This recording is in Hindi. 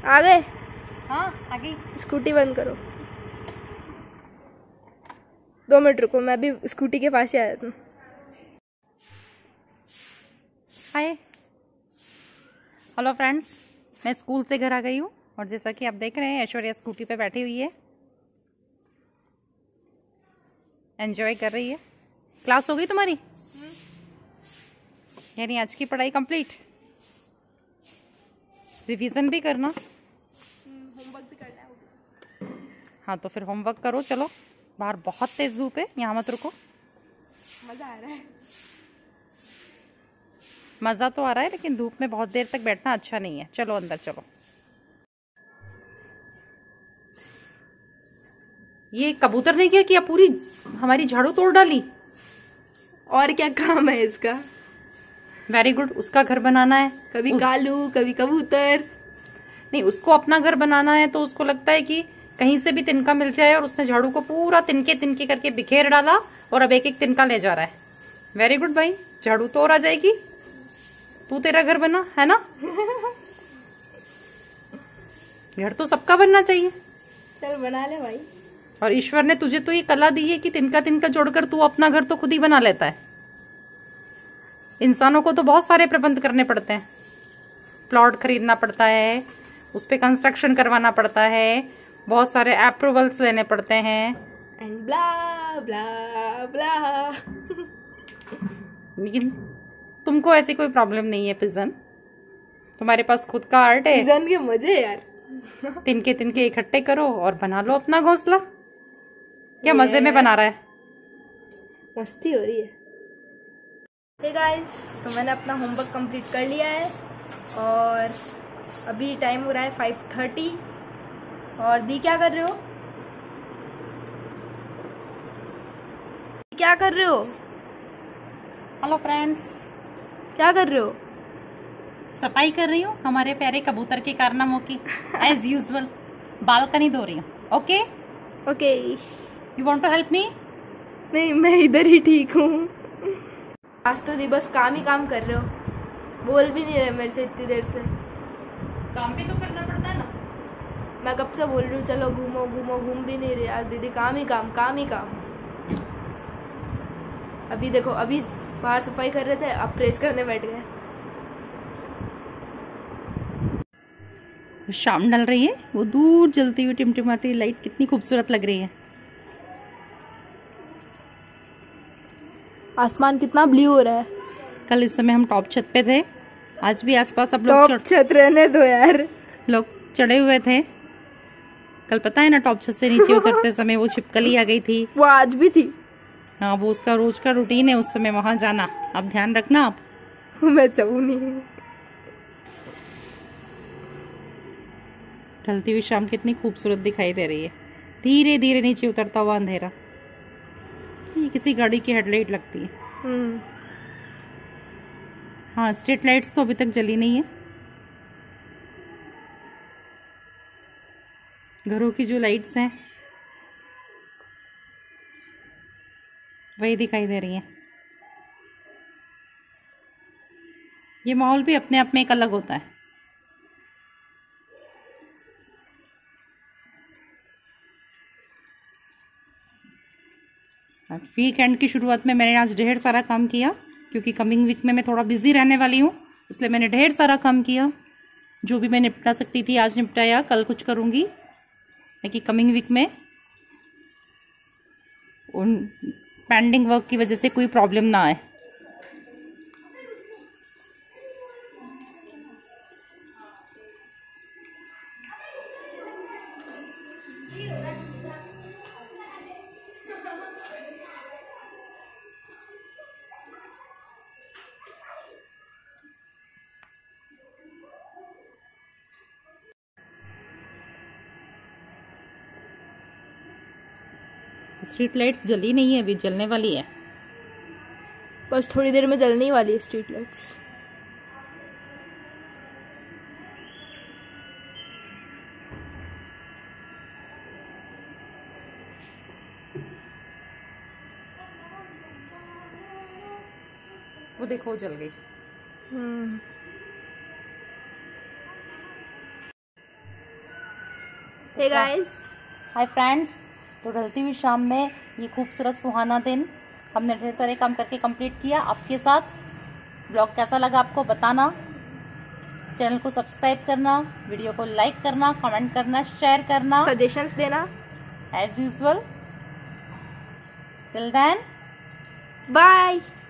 आ गए? हाँ आ गई। स्कूटी बंद करो। 2 मिनट रुको, मैं भी स्कूटी के पास ही आ जाता हूँ। हाय हेलो फ्रेंड्स, मैं स्कूल से घर आ गई हूँ और जैसा कि आप देख रहे हैं ऐश्वर्या स्कूटी पे बैठी हुई है, एंजॉय कर रही है। क्लास हो गई तुम्हारी? यानी आज की पढ़ाई कंप्लीट? रिवीजन भी करना? होमवर्क भी करना है। हाँ तो फिर होमवर्क करो। चलो, बाहर बहुत तेज धूप है, यहाँ मत रुको। मज़ा आ रहा है। मज़ा तो आ रहा है लेकिन धूप में बहुत देर तक बैठना अच्छा नहीं है। चलो अंदर चलो। ये कबूतर ने क्या किया, पूरी हमारी झाड़ू तोड़ डाली। और क्या काम है इसका? वेरी गुड, उसका घर बनाना है। कभी कालू कभी कबूतर। नहीं, उसको अपना घर बनाना है तो उसको लगता है कि कहीं से भी तिनका मिल जाए, और उसने झाड़ू को पूरा तिनके तिनके करके बिखेर डाला और अब एक एक तिनका ले जा रहा है। वेरी गुड भाई, झाड़ू तो और आ जाएगी। तू तेरा घर बना है ना। घर तो सबका बनना चाहिए। चल बना ले भाई। और ईश्वर ने तुझे तो ये कला दी है कि तिनका तिनका जोड़कर तू अपना घर तो खुद ही बना लेता है। इंसानों को तो बहुत सारे प्रबंध करने पड़ते हैं। प्लॉट खरीदना पड़ता है, उस पे कंस्ट्रक्शन करवाना पड़ता है, बहुत सारे अप्रूवल्स लेने पड़ते हैं एंड ब्ला ब्ला ब्ला। लेकिन तुमको ऐसी कोई प्रॉब्लम नहीं है पिजन। तुम्हारे पास खुद का आर्ट है। पिजन के मजे यार। तिनके तिनके इकट्ठे करो और बना लो अपना घोंसला। क्या मजे में बना रहा है? मस्ती हो रही है। हे गाइस, तो मैंने अपना होमवर्क कंप्लीट कर लिया है और अभी टाइम हो रहा है 5:30। और दी क्या कर रहे हो? क्या कर रहे हो? हेलो फ्रेंड्स, क्या कर रहे हो? सफाई कर रही हूँ हमारे प्यारे कबूतर के कारनामों की। एज यूजुअल बालकनी धो रही हूँ। Okay okay. You want to help me? नहीं, मैं इधर ही ठीक हूँ। आज तो दी बस काम ही काम कर रहे हो, बोल भी नहीं रहे मेरे से इतनी देर से। काम भी तो करना पड़ता है ना। मैं कब से बोल रही हूँ चलो घूमो घूमो, घूम भी नहीं रही। आज दीदी काम ही काम, काम ही काम। अभी देखो, अभी बाहर सफाई कर रहे थे, अब प्रेस करने बैठ गए। शाम ढल रही है, वो दूर जलती हुई टिमटिमाती लाइट कितनी खूबसूरत लग रही है। आसमान कितना ब्लू हो रहा है। कल इस समय हम टॉप छत पे थे, आज भी आसपास सब लोग टॉप छत रहने दो यार। लोग चढ़े हुए थे। कल पता है ना, टॉप छत से नीचे उतरते समय वो छिपकली आ गई थी। वो आज भी थी। हाँ, वो उसका रोज का रूटीन है उस समय वहां जाना। अब ध्यान रखना आप। मैं जाऊँ नहीं। ढलती हुई शाम कितनी खूबसूरत दिखाई दे रही है। धीरे धीरे नीचे उतरता हुआ अंधेरा। ये किसी गाड़ी की हेडलाइट लगती है। हाँ, स्ट्रीट लाइट्स तो अभी तक जली नहीं है। घरों की जो लाइट्स हैं वही दिखाई दे रही हैं। ये माहौल भी अपने आप में एक अलग होता है। वीकेंड की शुरुआत में मैंने आज ढेर सारा काम किया, क्योंकि कमिंग वीक में मैं थोड़ा बिजी रहने वाली हूँ, इसलिए मैंने ढेर सारा काम किया। जो भी मैं निपटा सकती थी आज निपटाया, कल कुछ करूँगी ताकि कमिंग वीक में उन पेंडिंग वर्क की वजह से कोई प्रॉब्लम ना आए। स्ट्रीट लाइट्स जली नहीं है, अभी जलने वाली है। बस थोड़ी देर में जलने वाली है स्ट्रीट लाइट्स। वो देखो जल गई। Hey guys, hi friends. तो ढलती हुई शाम में ये खूबसूरत सुहाना दिन हमने ढेर सारे काम करके कंप्लीट किया आपके साथ। ब्लॉग कैसा लगा आपको बताना, चैनल को सब्सक्राइब करना, वीडियो को लाइक करना, कमेंट करना, शेयर करना, सजेशंस देना as usual. Till then, bye.